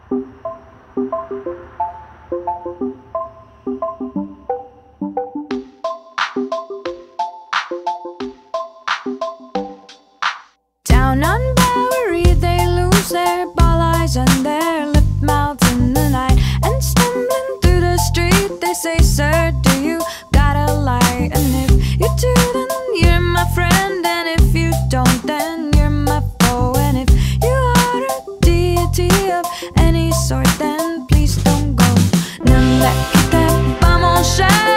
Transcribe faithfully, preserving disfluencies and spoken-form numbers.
Down on Bowery, they lose their ball eyes and their lip mouths in the night. And stumbling through the street, they say, "Sir, do you got a light?" And if you do, then you're my friend. And if you don't, then you're my foe. And if you are a deity of any sort, then please don't go. None that keep that bomb on shine.